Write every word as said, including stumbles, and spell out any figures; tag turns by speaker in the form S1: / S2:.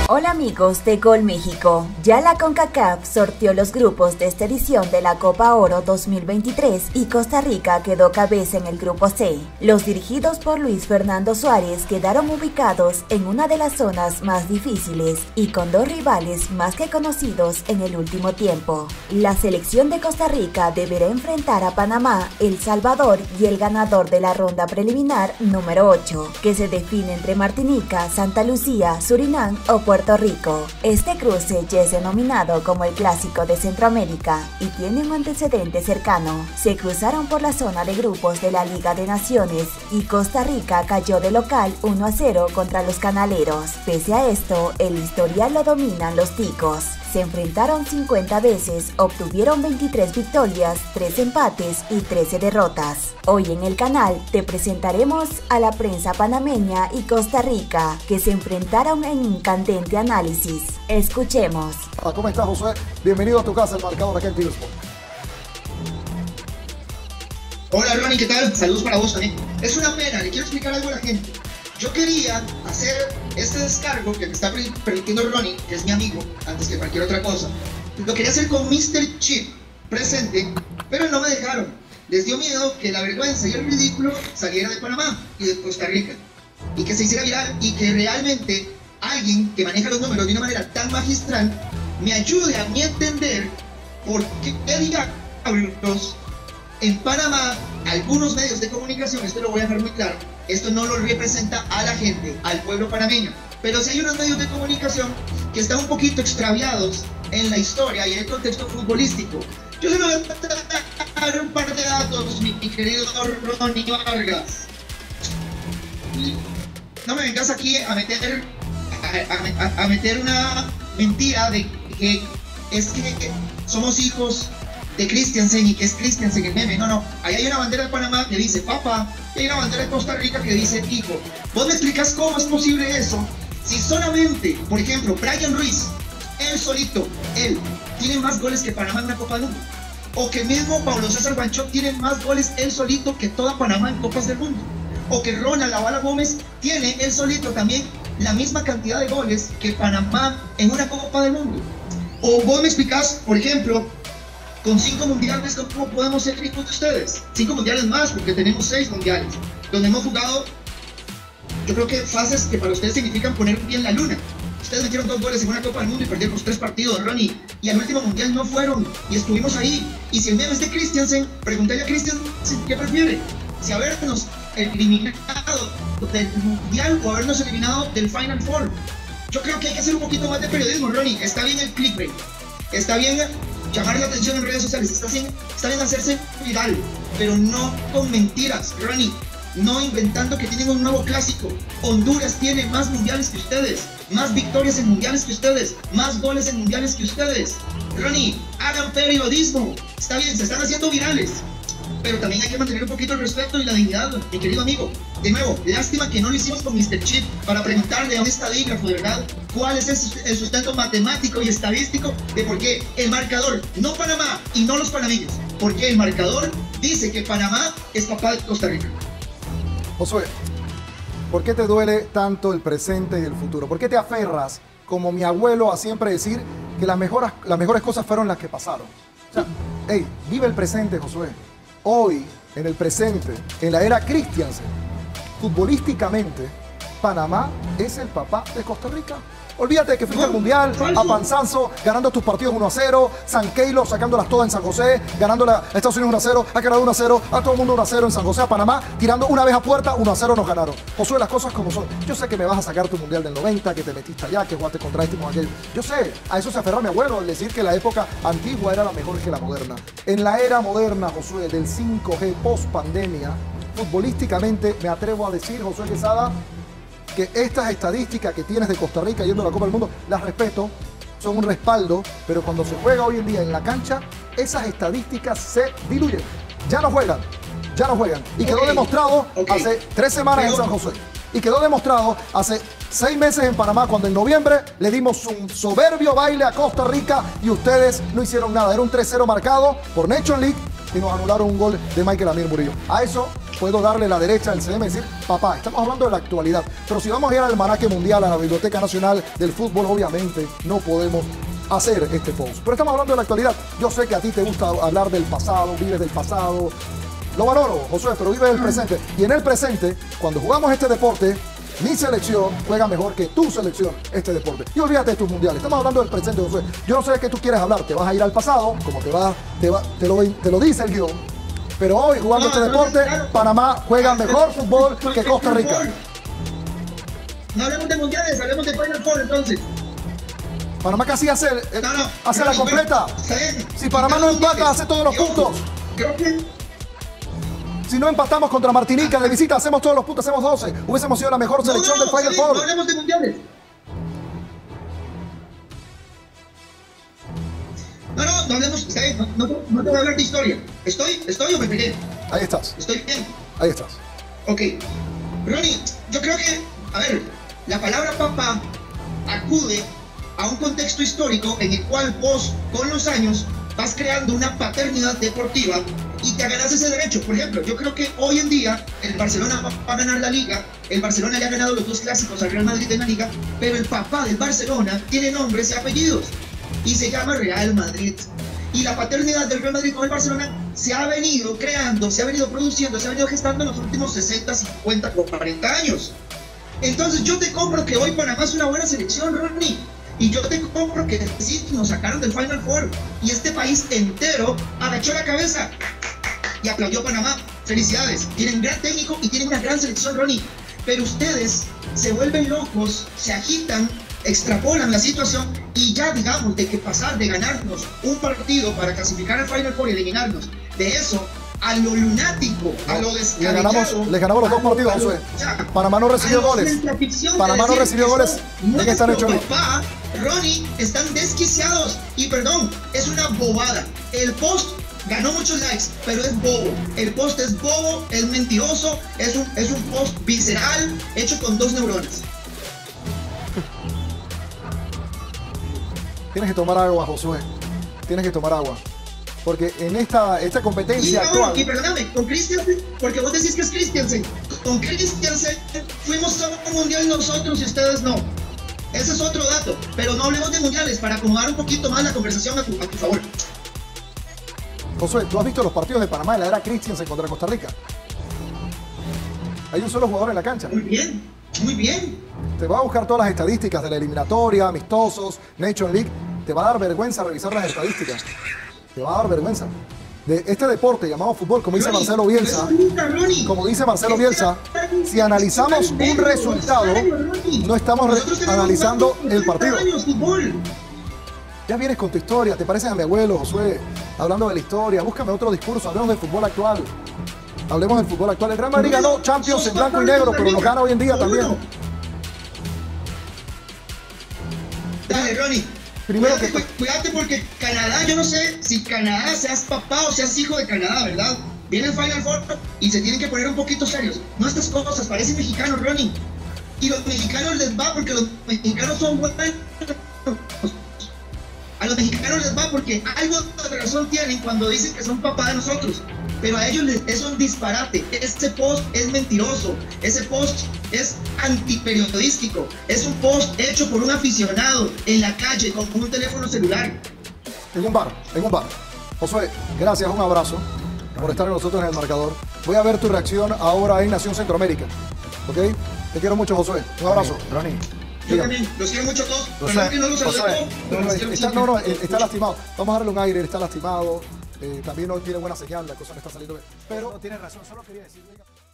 S1: Hola amigos de Gol México, ya la CONCACAF sorteó los grupos de esta edición de la Copa Oro dos mil veintitrés y Costa Rica quedó cabeza en el grupo C. Los dirigidos por Luis Fernando Suárez quedaron ubicados en una de las zonas más difíciles y con dos rivales más que conocidos en el último tiempo. La selección de Costa Rica deberá enfrentar a Panamá, El Salvador y el ganador de la ronda preliminar número ocho, que se define entre Martinica, Santa Lucía, Surinam o Puerto Rico. Este cruce ya es denominado como el Clásico de Centroamérica y tiene un antecedente cercano. Se cruzaron por la zona de grupos de la Liga de Naciones y Costa Rica cayó de local uno a cero contra los canaleros. Pese a esto, el historial lo dominan los ticos. Se enfrentaron cincuenta veces, obtuvieron veintitrés victorias, tres empates y trece derrotas. Hoy en el canal te presentaremos a la prensa panameña y Costa Rica, que se enfrentaron en un candente análisis. Escuchemos.
S2: ¿Cómo estás, Josué? Bienvenido a tu casa, el marcador acá en Tigosport.
S3: Hola Ronnie, ¿qué tal? Saludos para vos también. Es una pena, le quiero explicar algo a la gente. Yo quería hacer este descargo que me está permitiendo Ronnie, que es mi amigo, antes que cualquier otra cosa. Lo quería hacer con mister Chip presente, pero no me dejaron. Les dio miedo que la vergüenza y el ridículo saliera de Panamá y de Costa Rica. Y que se hiciera viral y que realmente alguien que maneja los números de una manera tan magistral me ayude a mi entender por qué diablos en Panamá algunos medios de comunicación, esto lo voy a dejar muy claro, esto no lo representa a la gente, al pueblo panameño, pero si hay unos medios de comunicación que están un poquito extraviados en la historia y en el contexto futbolístico. Yo se lo voy a dar un par de datos, mi querido Ronnie Vargas. No me vengas aquí a meter a, a, a meter una mentira de que es que somos hijos de Christiansen y que es Christiansen el meme. No, no, ahí hay una bandera de Panamá que dice papá y hay una bandera de Costa Rica que dice hijo. ¿Vos me explicas cómo es posible eso? Si solamente, por ejemplo, Brian Ruiz, él solito, él, tiene más goles que Panamá en una Copa del Mundo. O que mismo Pablo César Banchot tiene más goles él solito que toda Panamá en Copas del Mundo. O que Ronald La Bala Gómez tiene él solito también la misma cantidad de goles que Panamá en una Copa del Mundo. O vos me explicás, por ejemplo, con cinco mundiales, ¿cómo podemos ser hijos de ustedes? Cinco mundiales más, porque tenemos seis mundiales, donde hemos jugado, yo creo que fases que para ustedes significan poner un pie en la luna. Ustedes metieron dos goles en una Copa del Mundo y perdieron los tres partidos, Ronnie, y al último mundial no fueron, y estuvimos ahí. Y si el meme es de Christiansen, pregúntale a Christiansen qué prefiere, si habernos eliminado del mundial o habernos eliminado del Final Four. Yo creo que hay que hacer un poquito más de periodismo, Ronnie. Está bien el clickbait, está bien llamar la atención en redes sociales, está bien, está bien hacerse viral, pero no con mentiras, Ronnie, no inventando que tienen un nuevo clásico. Honduras tiene más mundiales que ustedes, más victorias en mundiales que ustedes, más goles en mundiales que ustedes. Ronnie, hagan periodismo, está bien, se están haciendo virales, pero también hay que mantener un poquito el respeto y la dignidad, mi querido amigo. De nuevo, lástima que no lo hicimos con mister Chip para preguntarle a un estadígrafo, de verdad, cuál es el sustento matemático y estadístico de por qué el marcador, no Panamá y no los panameños, porque el marcador dice que Panamá es papá de Costa Rica.
S2: Josué, ¿por qué te duele tanto el presente y el futuro? ¿Por qué te aferras, como mi abuelo, a siempre decir que las mejores, las mejores cosas fueron las que pasaron? O sea, hey, vive el presente, Josué. Hoy, en el presente, en la era Christiansen, futbolísticamente, Panamá es el papá de Costa Rica. Olvídate de que fuiste al Mundial, a panzazo, ganando tus partidos uno a cero, San Keilo sacándolas todas en San José, ganando a Estados Unidos uno a cero, a Canadá uno a cero, a todo el mundo uno a cero en San José, a Panamá, tirando una vez a puerta, uno a cero nos ganaron. Josué, las cosas como son. Yo sé que me vas a sacar tu Mundial del noventa, que te metiste allá, que jugaste contra este y con aquello. Yo sé, a eso se aferra mi abuelo, al decir que la época antigua era la mejor que la moderna. En la era moderna, Josué, del cinco G post-pandemia, futbolísticamente me atrevo a decir, Josué Quesada, que estas estadísticas que tienes de Costa Rica yendo a la Copa del Mundo, las respeto, son un respaldo, pero cuando se juega hoy en día en la cancha, esas estadísticas se diluyen. Ya no juegan, ya no juegan. Y quedó okay. demostrado okay. hace tres semanas Pero... en San José. Y quedó demostrado hace seis meses en Panamá, cuando en noviembre le dimos un soberbio baile a Costa Rica y ustedes no hicieron nada. Era un tres cero marcado por Nation League, y nos anularon un gol de Michael Amir Murillo. A eso puedo darle la derecha al C M y decir, papá, estamos hablando de la actualidad. Pero si vamos a ir al almanaque mundial, a la Biblioteca Nacional del Fútbol, obviamente no podemos hacer este post. Pero estamos hablando de la actualidad. Yo sé que a ti te gusta hablar del pasado, vives del pasado. Lo valoro, Josué, pero vive del presente. Y en el presente, cuando jugamos este deporte, mi selección juega mejor que tu selección este deporte. Y olvídate de tus mundiales. Estamos hablando del presente, Josué. Yo no sé de qué tú quieres hablar. Te vas a ir al pasado, como te va, te, va, te, lo, te lo dice el guión. Pero hoy, jugando este deporte, Panamá juega mejor fútbol que Costa Rica.
S3: No hablemos de mundiales, hablemos de Final Four entonces.
S2: Panamá casi hace, eh,
S3: no, no,
S2: hace
S3: no,
S2: la completa.
S3: Bueno,
S2: si Panamá no empata, hace todos los puntos.
S3: Creo que...
S2: Si no empatamos contra Martinica de visita, hacemos todos los puntos, hacemos doce. Hubiésemos sido la mejor
S3: no,
S2: selección
S3: no,
S2: del Final
S3: sí,
S2: Four.
S3: No hablemos de mundiales. No, no, no hablemos, no, no, no te voy a hablar de historia. ¿Estoy? ¿Estoy o me pegué?
S2: Ahí estás.
S3: ¿Estoy bien?
S2: Ahí estás.
S3: Ok. Ronnie, yo creo que, a ver, la palabra papá acude a un contexto histórico en el cual vos, con los años, vas creando una paternidad deportiva y te ganas ese derecho. Por ejemplo, yo creo que hoy en día el Barcelona va a ganar la Liga, el Barcelona le ha ganado los dos clásicos al Real Madrid en la Liga, pero el papá del Barcelona tiene nombres y apellidos y se llama Real Madrid. Y la paternidad del Real Madrid con el Barcelona se ha venido creando, se ha venido produciendo, se ha venido gestando en los últimos sesenta, cincuenta, cuarenta años. Entonces yo te compro que hoy Panamá es una buena selección, Ronnie. Y yo te compro que sí, nos sacaron del Final Four. Y este país entero agachó la cabeza y aplaudió a Panamá. Felicidades. Tienen gran técnico y tienen una gran selección, Ronnie. Pero ustedes se vuelven locos, se agitan, extrapolan la situación y ya digamos de que pasar de ganarnos un partido para clasificar al Final Four y eliminarnos de eso a lo lunático, a lo descabellado.
S2: Le ganamos, le ganamos los dos partidos, Josué. Panamá no recibió goles. Panamá no recibió goles en esta noche.
S3: Papá, Ronnie, están desquiciados. Y perdón, es una bobada. El post ganó muchos likes, pero es bobo. El post es bobo, es mentiroso, es un, es un post visceral, hecho con dos neuronas.
S2: Tienes que tomar agua, Josué. Tienes que tomar agua. Porque en esta, esta competencia
S3: y,
S2: actual...
S3: Y perdóname, con Christiansen, porque vos decís que es Christiansen. Con Christiansen fuimos a un mundial nosotros y ustedes no. Ese es otro dato. Pero no hablemos de mundiales para acomodar un poquito más la conversación a tu, a tu favor.
S2: Josué, ¿tú has visto los partidos de Panamá en la era Christiansen contra Costa Rica? Hay un solo jugador en la cancha.
S3: Muy bien, muy bien.
S2: Te va a buscar todas las estadísticas de la eliminatoria, amistosos, Nation League. Te va a dar vergüenza revisar las estadísticas. Te va a dar vergüenza. De este deporte llamado fútbol, como dice
S3: Ronnie,
S2: Marcelo Bielsa, como dice Marcelo Bielsa, si analizamos un resultado, no estamos analizando el partido. Ya vienes con tu historia, te pareces a mi abuelo, Josué, hablando de la historia. Búscame otro discurso, hablemos del fútbol actual. Hablemos del fútbol actual. El Real Madrid ganó Champions en blanco y negro, pero lo gana hoy en día también.
S3: Dale, Ronnie.
S2: Primero
S3: cuídate, que... cuídate porque Canadá, yo no sé si Canadá seas papá o seas hijo de Canadá, ¿verdad? Viene el Final Four y se tienen que poner un poquito serios. No estas cosas, parecen mexicanos, Ronnie. Y los mexicanos les va porque los mexicanos son buenos. A los mexicanos les va porque algo de razón tienen cuando dicen que son papá de nosotros. Pero a ellos les, es un disparate. Ese post es mentiroso. Ese post es antiperiodístico. Es un post hecho por un aficionado en la calle con un teléfono celular.
S2: En un bar, en un bar. Josué, gracias, un abrazo por estar con nosotros en el marcador. Voy a ver tu reacción ahora en Nación Centroamérica. ¿Ok? Te quiero mucho, Josué. Un abrazo.
S4: Ronnie.
S3: Yo también, los quiero mucho a todos. Perdón que no los saludé todos, pero los quiero
S2: está,
S3: mucho.
S2: no, no, está lastimado. Vamos a darle un aire, está lastimado. Eh, también no tiene buena señal, la cosa no está saliendo bien. Pero
S4: no tiene razón, solo quería decir.